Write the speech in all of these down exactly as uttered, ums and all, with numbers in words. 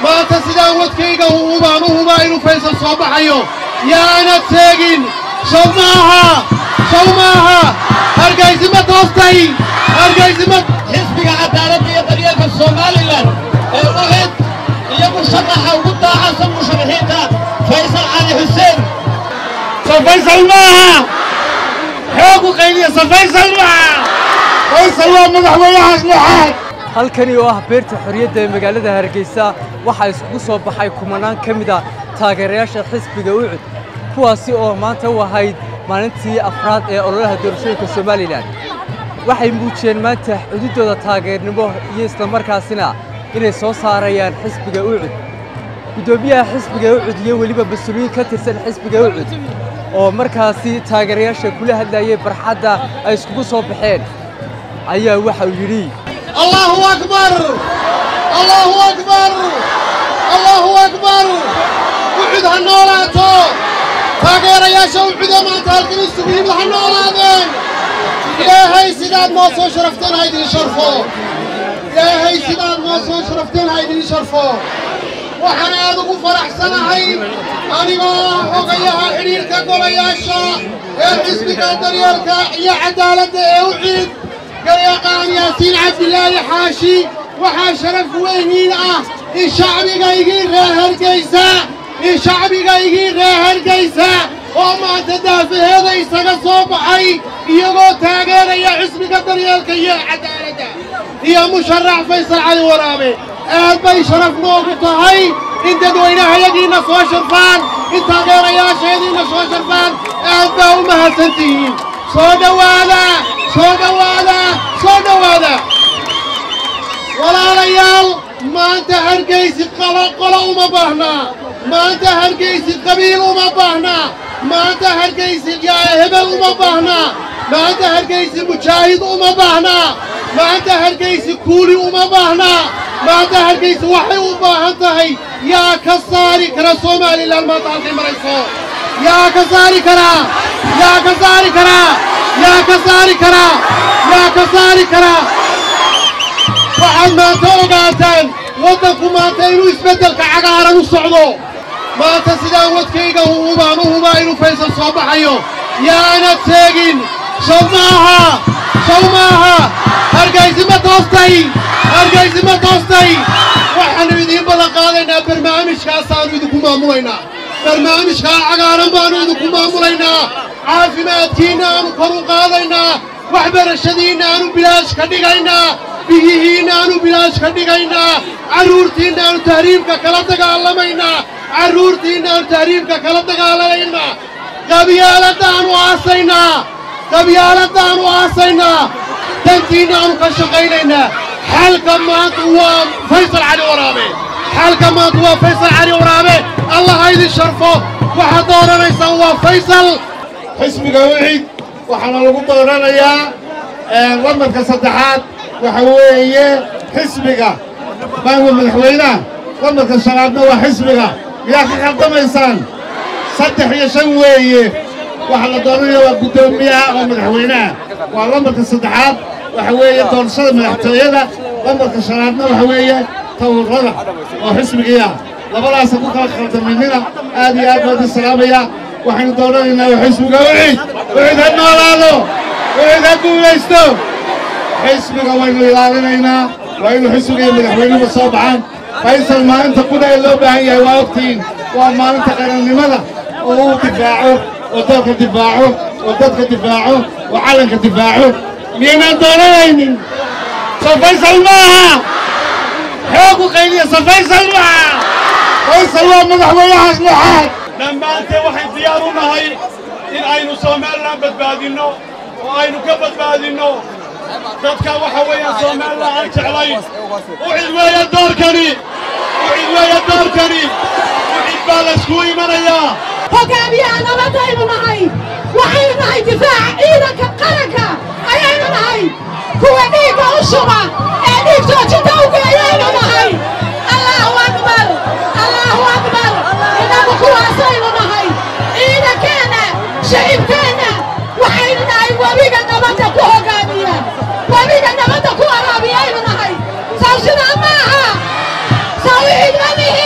ما تسدان ودكيغا هو بانو هو باينو فيصل صباحيو يا أنا تساقين شوماها شوماها هرقايزي ما توستي هرقايزي ما حزبك عدالة يا طريق الصومالي لان الوحيد هي مشرحة وقطع عصم مشرحينها فيصل علي حسين فيصل معها حقوق قينية فيصل معها فيصل waa madaxweynaha saddexaad halkani oo ah beerta xorriyadda ee magaalada Hargeysa waxa isku soo baxay kumanaan kamid ah taageerayaasha xisbiga U C D kuwaasi oo maanta u ahayd maalintii afraad ee ololaha doorashooyinka Soomaaliland waxay muujiyeen maanta xuduudooda taageernimo iyo isla markaasina inay soo saarayaan xisbiga U C D gudoomiyaha xisbiga U C D iyo waliba mas'uuliyiin ka tirsan xisbiga U C D oo markaasi taageerayaasha kula hadlayay barxadda ay isku soo baxeen ayaa waxa uu yiri Allahu akbar Allahu akbar Allahu akbar U C D ha noolaato taageerayaasha U C D maanta halkan isugu yimid ha noolaadeen ilaahay sidaad noo soo sharafteen ha idin sharfo ilaahay sidaad noo soo sharafteen ha idin sharfo waxaan aad ugu faraxsanahay anigoo ogayaha xiriirka golayaasha ee xisbiga daryeelka iyo cadaaladda ee U C D قريقان ياسين عبد الله حاشي وحاشرف وينين اه إن شعبي غيغي غير قيسا إن شعبي غيغي غير قيسا وما تدافع هذا يساق صوبحي يقو تاغير يا حسبي قدر يلقى يا عدالة يا مشرع فيصل علي ورابي اهل بي شرف موقتهي انت دوينها يقينا سوا شرفان انت غير يا شهدين سوا شرفان اهل باو مهسنتين صودا والا صودا والا صودا والا ولا ريال ما انت هرقيسي قلا قلا وما بهنا ما انت هرقيسي قبيل وما بهنا ما انت هرقيسي يا هبل وما بهنا ما انت هرقيسي مجاهد وما بهنا ما انت هرقيسي كولي وما بهنا ما انت هرقيسي وحي وما هنتهي يا كساري كرا صومالي للما تعطي مريسو يا كساري كرا يا كساري كرا يا كساري كرا يا كساري كرا waxaad maanta ogaataan waddanku maanta inuu isbeddelka cagaaran u socdo maanta sidaan wadkayga u baanu hubaa inuu faysal soo baxayo yaanad seegin sow maaha sow maaha hargaysi ma toostay hargaysi ma toostay waxaannu idiin ballan qaadaynaa barnaamijkaasaannu idinku maamulaynaa barnaamijkaa cagaaran baannu idinku maamulaynaa caafimaadkiinna aanu kor u qaadaynaa waxbarashadiinna aanu bilaash ka dhigaynaa biyihiinna aanu bilaash ka dhigaynaa carruurtiinna aanu tahriibka kala dagaalamaynaa carruurtiinna aanu tahriibka kala dagaalamaynaa qabyaaladdaannu aasaynaa qabyaaladdaannu aasaynaa dantiinna aanu ka shaqaynaynaa xalka maanta waa faysal cali waraabe xalka maanta waa faysal cali waraabe allah ha idin sharfo waxaad dooranaysaan waa faysal xisbiga U C D waxaana lagu dooranayaa lambarka saddexaad waxa weeye xisbiga baan madaxweynaha lambarka shanaadna waa xisbiga miyaa ka khaldamaysaan saddex iyo shan weeye waxa la dooranaya waa guddoomiyaha oo madaxweynaha waa lambarka saddexaad waxa weeye doorashada madaxtooyada lambarka shanaadna waxa weeye tawrada oo xisbigiya labadaasa ku kala khaldaminina aad iyo aad baan salaamaya waxaynu dooranaynaa waa xisbiga U C D U C D ha noolaado U C D ha guulaysto xisbiga waynu ilaalinaynaa waa inuu xisbiga iyo madaxweynuhu soo baxaan faysal maalinta quda ee loo baahan yahay waa ogtiin waa maalinta qarannimada oo uu difaaco oo dalka difaaco oo dadka difaaco oo calanka difaaco miyaynaan dooranaynin soo faysal maaha xoogu qayliya soo faysal maaha faysal waa madaxweynaha saddexaad dhammaantee waxay diyaar u nahay in aynu Soomaaliland badbaadinno oo aynu ka badbaadinno dadka waxa weeyaan Soomaaliland aan jeclayn U C D weeye doorkani U C D weeye doorkani U C D baa la isku imanayaa hogaamiyaha nabadaynu nahay waxaynu nahay difaaca ciidanka qaranka ayaynu nahay kuwa dhiigga u shuba ee dhiig joojinta u geeyaynu nahay allahu akbar allahu akbar inagu kuwaasaynu nahay ciidankeenna shacibkeenna waxaynu nahay webiga nabadda ku hogaamiya webiga nabadda ku araabiyaynu nahay saw sidaa maaha saw ciid ma nihi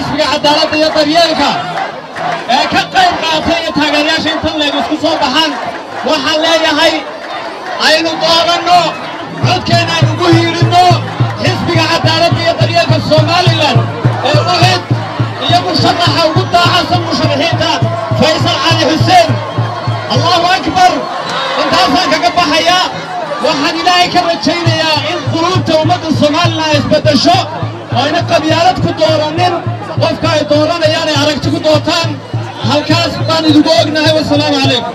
xisbiga cadaaladda iyo daryeelka ee ka qayb qaatay iyo taageerayaasha intan leeg isku soo baxaan waxaan leeyahay aynu dooranno codkeena aynu ugu hiirinno xisbiga cadaaladda iyo daryeelka somalilan ee ucid iyo musharaxa ugu daacsan musharaxiinta faysal cali xuseen allahu akbar intaasaan kaga baxayaa waxaan ilaahay ka rajaynayaa in quluubta ummadda somalilan ay isbeddesho oo ayna qabyaalad ku dooranin qofka ay dooranayaan ay aragti ku doortaan halkaas baan idigu ognahay wasalaamu calaykum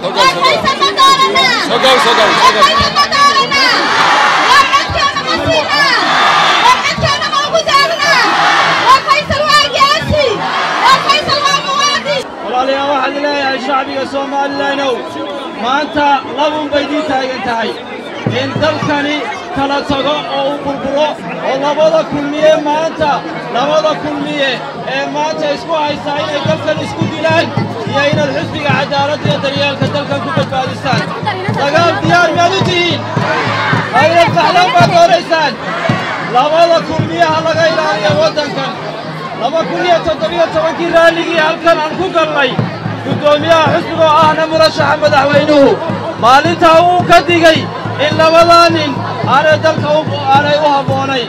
walaalayaal waxaan leeyahay shacbiga Soomaaliland maanta labun bay diin taagan tahay in dalkani kala tago oo uu burburo oo labada kulmiye maanta labada kulmiye ee maanta isku haysaa inay dalkan isku dilaan iyo inay xisbiga cadaaladda iyo daryeelka dalkan ku badbaadisaan dagaal diyaar ma u tihiin ayna fahlan baad doonaysaan labada kulmiyaha laga ilaaliyo waddankan laba kun iyo toddoba iyo tobankii raalligii halkan aan ku galnay gudoomiyaha xisbiga oo ahna murashaxa madaxweynuhu maalintaa uu ka digay in labadaa nin aanay dalka aanay u habboonayn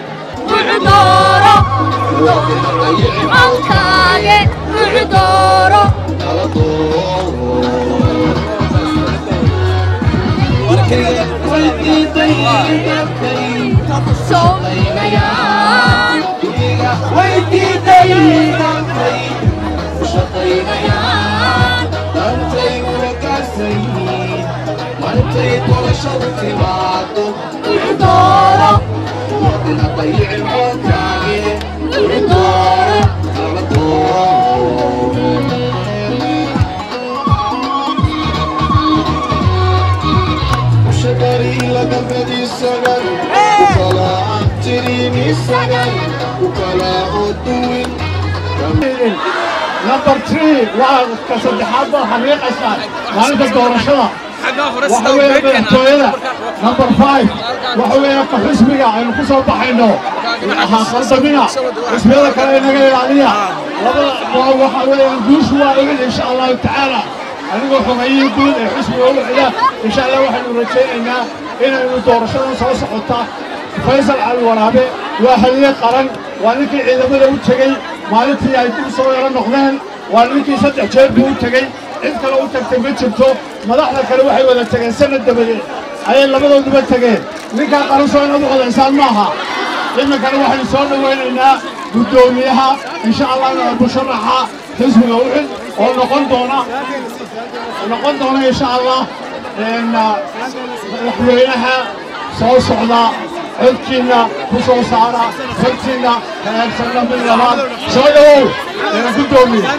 number three waa ka saddexaad baa xaqiiqaysan maalinta doorashada waxa weeye madaxtooyada number five waxa weeye ka xisbiga aynu ku soo baxayno waxaa khaldamina xisbiyada kale inaga ilaaliya labada waxa weeye guushu waa ogin insha allahu tacaala anigoo xumeeyey guud ee xisbiga ugu xidha insha allah waxaynu rajaynaynaa inaynu doorashadan soo socota faysal cali waraabe waa haliye qaran waa ninkii ciidamada u tegey maalintii ay dib soo yaro noqdeen waa ninkii saddex jeer buu u tegey cid kale u tagtay ma jirto madaxda kale waxay wada tegeen sanad dabadeed ayay labadooduba tegeen ninkaa qaran soo inaad u codaysaan maaha iminkana waxaynu soo dhawaynaynaa guddoomiyaha insha allah musharaxa xisbiga ucid oo noqon doona noqon doona insha allah madaxweynaha soo socda codkiina ku soo saara fartiina hagaagsanna mid labaad soo dhawow eena guddoomiye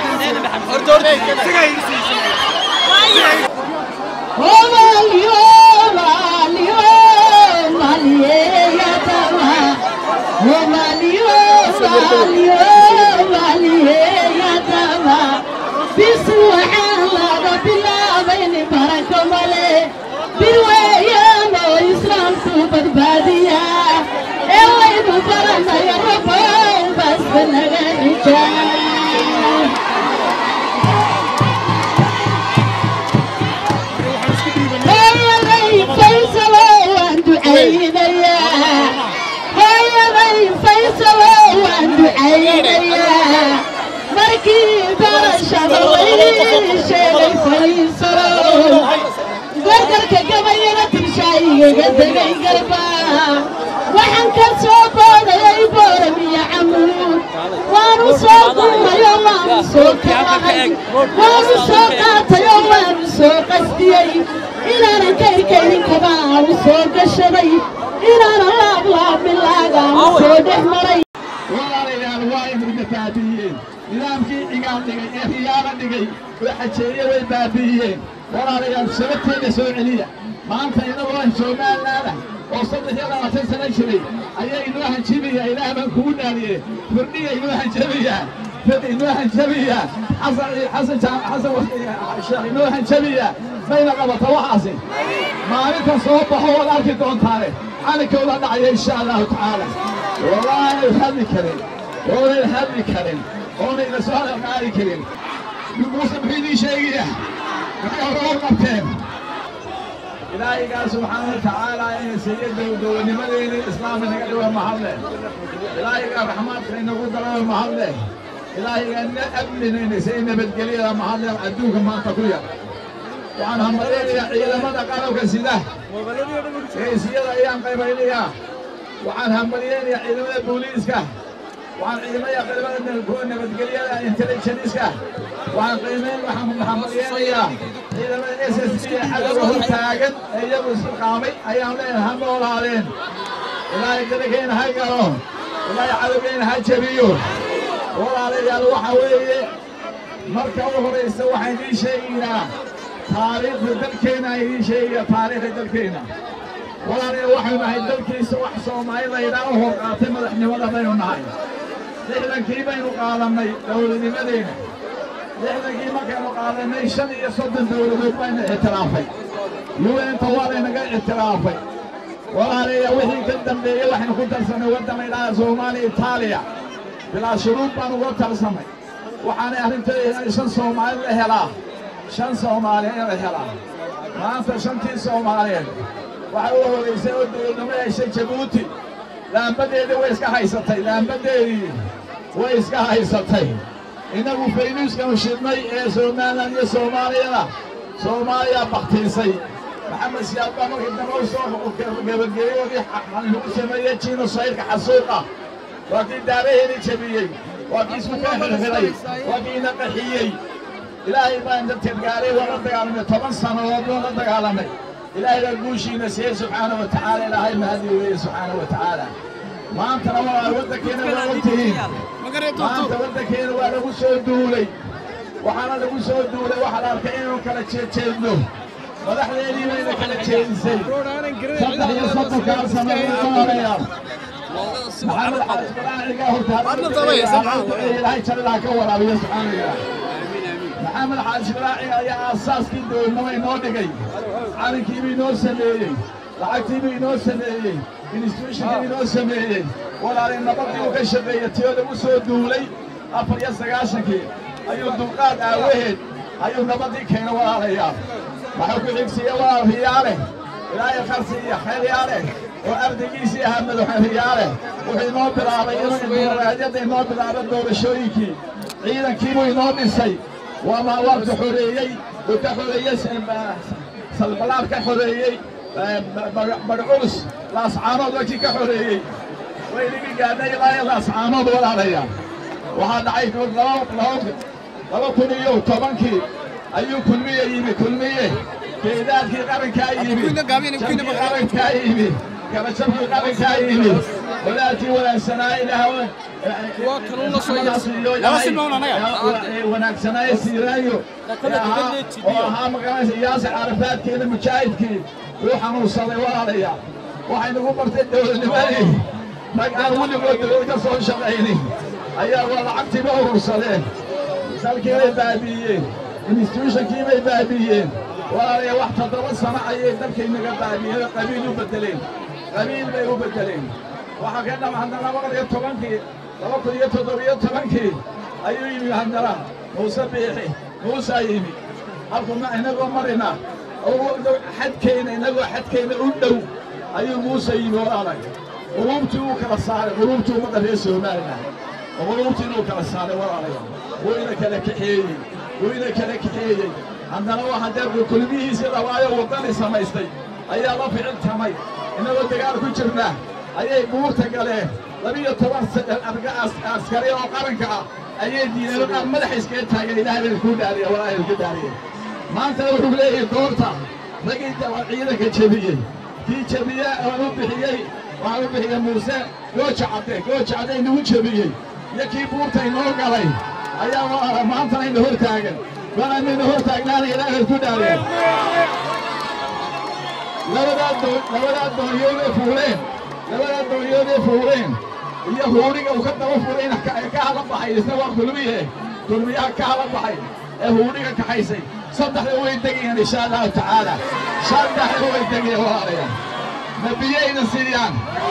waxaan ka soo boodayay booramiya camuud waanu soo duumayo waanu soo kacay waanu soo qaatayo waanu soo qasdiyey inaanan ka erkaynin kabaanu soo gashaday inaanan laablaab bilaagaan soo dhex maray walaalayaal waa imrida baabi'iyeen nidaamkii cigaal dhigay ee riyaala dhigay oo xajeeye way baabi'iyeen walaalayaal sababteeda soo celiya maanta inagoo Somaliland oo saddex iyo labaatan sano jiray ayaa inoo hanjabiya ilaah baan kugu dhaariyay furdhiga inoo hanjabiya furdhiga inoo hanjabiya xasan xasan xasan sheekh inoo hanjabiya bayna qabata waxaasi maalinta soo baxo wada arki doontaane calikooda dhacaya insha allahu tacaala walaal hadli karin walaal hadli karin oona ila soo qaadi karin muuse muxuu idin sheegaya maxay hore u qabteen ilaahigaa subxaana watacaala inay siiyo dowladnimadeena islaamka naga dhiwa mahadle ilaahigaa raxmaadka inagu dalawa mahadle ilaahigaa amninayna say nabadgelyada mahadle adduunka maanta ku yar waxaan hambaleynayaa ciidamada qalabka sida geesiyada ayaan qaybaynayaa waxaan hambaleynayaa ciidamada booliiska waxaan ciidamada ciidamada kuwa nabadgelyada intelligenceska waxaan qiimeyn waxaan hambaleynayaa ciidamada S S B ee cadowga hor taagan ee iyagu isqaamay ayaan leeyahay ha noolaadeen ilaahay dalkeena ha galo ilaahay cadowgeena ha jabiyo walaalayaal waxa weeye marka ugu horeysa waxaan idiin sheegaynaa taariikhda dalkeena idiin sheegaya taariikhda dalkeena walaalayaal waxaynu nahay dalkiisa wax Soomaali la yidhaahdo hor qaatay madaxnimada baynu nahay lixdankii baynu qaadanay dowladnimadeena lixdankii markaynu qaadanay shan iyo soddon dowladood baynu ictiraafay U N-ta waa laynaga ictiraafay walaalayaal wixii ka dambeeyey waxaynu ku darsanay waddan la yidhaahdo Soomaaliya Itaaliya bilaa shuruud baan uga tarsamay waxaanay arrinteeda shan Soomaali la helaa shan Soomaali la helaa maanta shantii Soomaaliyeed waxay u horeysay oo dowladnimo heshay Jabuuti laambadeedii way iska haysatay laambadeedii way iska haysatay inagu faynuuskanu shidnay ee Somaliland iyo Soomaaliyada Soomaaliya baktiisay maxamed siyaad baa markii dambe u soo gabagabeeyey waxaan lagu sameeyey genocide-ka xasuuqa waa kii daaraheedii jabiyey waa kii isku ka xirxiray waa kii ina qaxiyey ilaahay baan dadka gaaray waa la dagaalamay toban sanadood waa la dagaalamay ilaahay baa guushiina siiyey subxaanahu wa tacaala ilaahay mahadi weeye subxaanahu wa tacaala maantana waa waddankeena waa ogtihiin maanta waddankeena waa lagu soo duulay waxaana lagu soo duulay waxaa la arkay inaynu kala jeejeedno madaxdeedii bayna kala jeedisay saddex iyo soddonkaa sano walaalayaal محمد حاج براعي محمد حاج براعي يا أساس كده إنه ينودي عن كيمي نو سمية لعكتي بي نو سمية إنستوشن بي نو سمية ولا لنا بقي وكشبية تيود مسود دولي أفر يسقاشكي أيو دقات أوهد أيو نبضي كينو ولا ريال وحكو عكسية ولا رياله لا يخرسي خير ياله وأردقيسي أحمد وحرياله وحي نو بلابي إنو راجد نو بلابي دور شويكي عيدا كيمو ينو نسي وما وقت حريي وكحريي سلبلاب كحريي برعوس لاسعانود وكي كحريي ويلي قادي لا لاسعانود ولا عليا وهذا عيد لو لو لو كنيو طبنكي أيو كلمية يبي كلمية كيدات كي قرن كايبي كي قرن كايبي كما شبه قرن كايبي ولا تي ولا سناء لها وكانوا نصيحة لا سمعنا أنا وناك سناء سيرايو وها مقاس ياسر عرفات كذا مشاهد كي روح نوصل ورايا وحين قبرت الدولة نبالي فقال ولي قلت قصون شرعيني أيها والله عبتي بأور صلين سالكي بابيين إنستوشن كي بابيين ورايا واحد تضرب الصناعية دمك إنك بابيين قبيل يبدلين قبيل ما يبدلين وحكينا عندنا وقت يتوانكي لما كل يتضرب يتوانكي أيو يمي عندنا موسى بيحي موسى يمي أركم إنكو مرنا أو حد كينا إنكو حد كينا أدو أيو موسى يمي ورانا قلوبتو كلا صار قلوبتو مدرسة ومالنا وقلوبتو كلا صار ورانا وإنك لك حيي وإنك لك حيي عندنا واحد يقول كل ميه يصير رواية وطني سمايستي أي الله في عند سماي إنه تقال كجرنا أي مور تقاله لبي يتوسط أرجع عسكري أو قرنك أي دين لو مدح يسكت هاي إلى الكود عليه ولا الكود عليه ما أنت لو تقولي دورته لقيت وعيدك كشبيه في شبيه أو بحيي وأو بحيي موسى لو شعبته لو شعبته إنه شبيه يكي بورته إنه قالي أي ما أنت إنه هو تاجر وأنا إنه هو تاجر إلى الكود عليه لولا لولا دنيا فورين لولا دنيا فورين هي هوريك وكتبوا فورين كهلا بحي سوا كلمية كلمية كهلا بحي هوريك كحيسي صدق هو يدقين إن شاء الله تعالى صدق هو يدقين ورايا نبيين السريان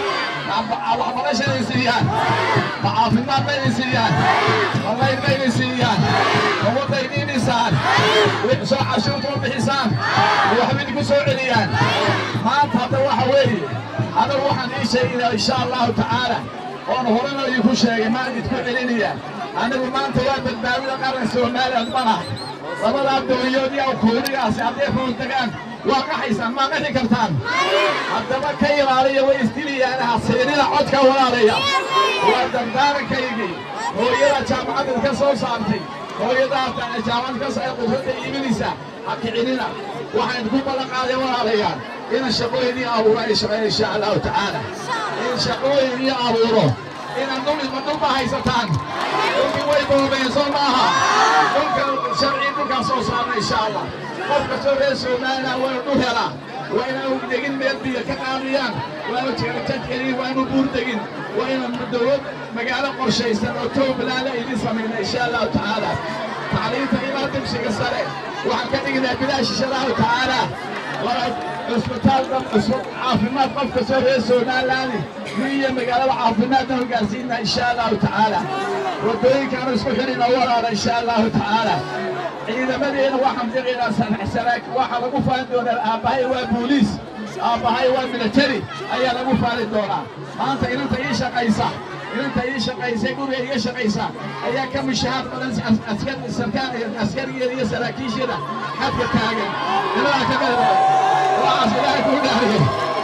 waxbarasha ay siiyaan caafimaad bay siiyaan wallahi bay siiyaan wadada idinaysan soo cashuurta u bixisaan waxbay ku soo celiyaan maanta hada waxa weeye hada waxaan ii sheegayaa insha Allah ta'ala oo horena ay ku sheegay ma idin ku celinayaan anigu maanta waa badbaadada qaranka Soomaaliya mana labada dowladood iyo kuuriyaas hadday fuultagaan waa qaxaysan ma qixi kartaan haddaba ka ilaaliya way istiliyaan hasiinina codka walaalaya waa dardaarankaygii hooyada jaamacadda ka soo saartay hooyada jaamacadda ka soo qudradda iibinaysa hakicinina waxaan ku balan qaaday walaalayaan in shaqooyinii abuuro ay shaqeeyaan insha Allah ta'ala in shaqooyinii abuuro in annagu maduma haysataan oo way boobeen soo maaha dhulka sharci dhulka soo saarna insha Allah qofka soo reeso maana waa u hela waa inuu degin meel biyo ka qaadiyaan waa inuu jeertadkii waa inuu buur degin waa inuu dawlad magaalo qorshaysan oo tooblaala idin sameeyay insha Allah ta'ala تعليمta ilaa dugsiga sare waxaan ka dhignaa bilaash insha Allah ta'ala waa isbitaal cusub caafimaad qofka soo reeso maalaani iyo magaalada caafimaadna gaarsiinaa insha Allah ta'ala wadooyinkan isku xirina walaala insha Allah ta'ala ciidamadeena waxaan diqinaa sanac waxa lagu faan doonaa aabahay waa booliis aabahay waa military ayaa lagu faali doonaa maanta inta ii shaqaysa inta ii shaqaysay guriga ii shaqaysa ayaa ka mushaar badan askar sarkaan askariga iyo saraakiishada xadka taagan ilaa ka gaaro waxa ilaahay ku dhaariyay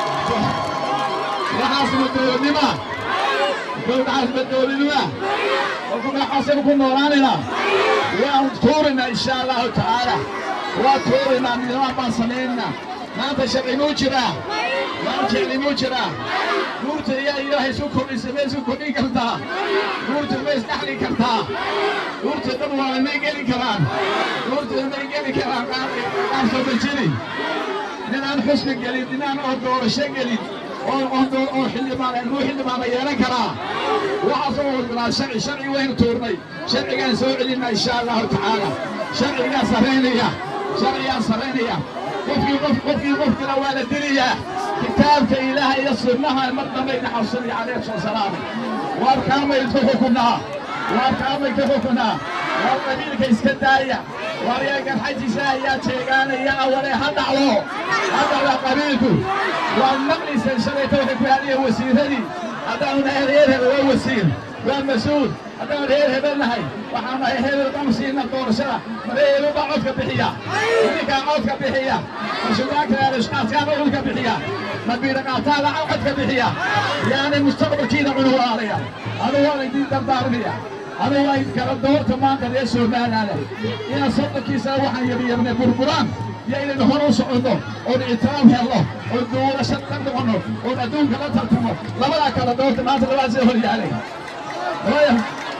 waxa soo كل بدولنا وكنا حسب كنا ورانا وأنطورنا إن شاء الله تعالى وأنطورنا من رب سنينا ما تشغل موجرا ما تشغل موجرا قلت يا إلهي سكر إسماء سكر كرتا قلت بس نحلي كرتا قلت تبغى ما يجري كمان قلت ما يجري كمان قام صوب الجري نحن حسن الجليد نحن أدور الشجليد أدور أو حل ما نروح حل ما بيانا كرا وعصور بلا شرع شرع وين تورني شرع كان سوي لنا إن شاء الله تعالى شرع يا سرينيا شرع يا سرينيا وفي وفي وفي وفي الأول الدنيا كتابك إله يصل لها المرضى بين حصري عليه الصلاة والسلام وأركام يتفقنا وأركام يتفقنا وقبيلك إسكندرية ورياك الحج سايا تيغان يا أولي هدعوا هدعوا قبيلكم والنقل سنشريته في هذه وسيلتي هدعونا هذه هو وسيل والمسؤول هدعونا هذه هبلناهي وحنا هذه القمسين الدور سنة مريلو بعضك بحيا وليك عودك بحيا وشباك الأشخاص كانوا عودك بحيا مبيرك أعطانا عودك بحيا يعني المستقبل كينا عنه عليا هذا هو الذي تردارنيا هذا هو كرد دور تمام كذا يسوع معنا إن صدق كيسا وحن يبي يبني بربران يا إلى نهار وصعده والإترام يا الله والدور شد قدمه والأدون كلا ترتمه لما كرد دور تمام تلوى زهري عليه رأيه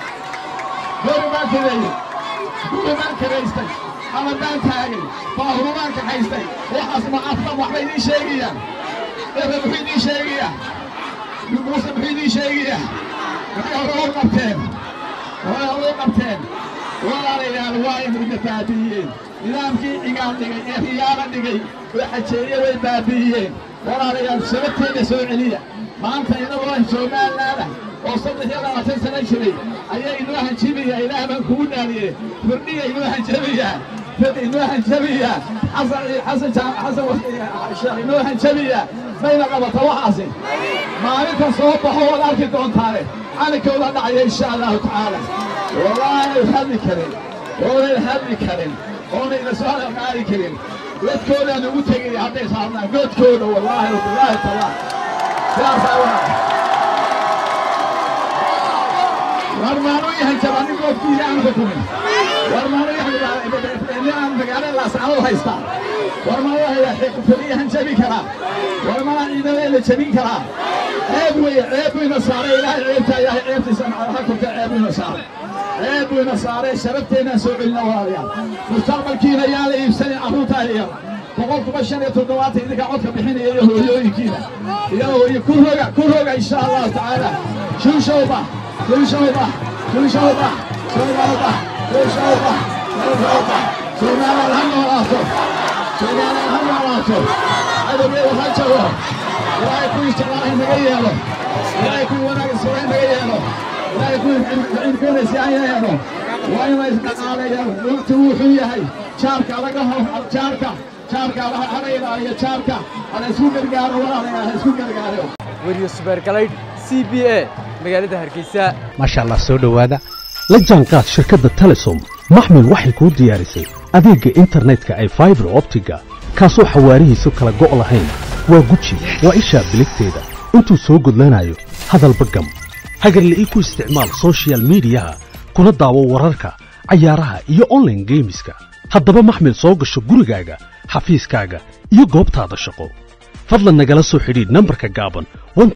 دور ما كذي دور ما كذي استي حمدان تاجي فهو ما كحيستي وحسب أفضل وحبيني شيئا بحبيني شيئا موسى بحبيني شيئا وحيا قبتين ولا قبتين ولا رجال وايد من البابيين نظامكي عقال دقي خيارة دقي وحشية والبابيين ولا رجال سبتين سوعلية ما أنت إذا والله سومال لا لا وصلت يلا وتنسى نشري أي إنها جبية إله من كونا ليه فرنية إنها جبية فرنية إنها جبية حصل حصل حصل الشيخ إنها جبية بين قبضة وحاسي ما أنت صوبه هو الأرض دون تاريخ أنا كولا دعي إن شاء الله تعالى والله الهدي كريم والله الهدي كريم والله إذا سؤال القاري كريم قد كولا نوتي عطي صارنا قد كولا والله والله تعالى يا سلام ورمانو يهجراني قد كي يعنفكم ورمانو يهجراني أن بقال الله سعوه هيستا ورمانو يهجراني هنجبي كرا ورمانو إذا جبي كرا عيب وي عيب ونصارى إلهي عيبتا يا عيبتي سمع حكمك عيب ونصارى عيب ونصارى شرفتنا سوء النواريا مستقبل كينا يا لي سنة عروتا هي فقلت بشر يتدوات إذا قعدت بحين يا هو كينا يا هو كل رجع كل رجع إن شاء الله تعالى شو شوبة شو شوبة شو شوبة شو شوبة شو شوبة شو شوبة شو مال الهم وراسه شو مال الهم وراسه هذا بيه وخلصه لا يكون يشتغل هنا ilaahay kuwii wanaagga sooin naga yeelo ilaahay kuwii ciidkoonaysi aan yeelo waa in la isdhaqaaleeya waqti wuxuu yahay jaarka laga hor jaarka jaarka hala ilaaliyo jaarka hala isku gargaaro walaalayaal ha isku gargaaro weriyo subeergalaydh c b a magaalada hargeysa maasha allah soo dhowaada la jaanqaad shirkadda telesom maxmil waxay kuu diyaarisay adeegga internetka ay fiber optiga kaasoo xawaarihiisu kala go' lahayn waa guji waa ishaa biligteeda intuu soo gudlanayo hadalba gam hagarle ii ku isticmaal social midiyaha kuna daawo wararka cayaaraha iyo online geemiska haddaba maxmil soo gasho gurigaaga xafiiskaaga iyo goobtaada shaqo fadlan nagala soo xidhiidh nambarka gaaban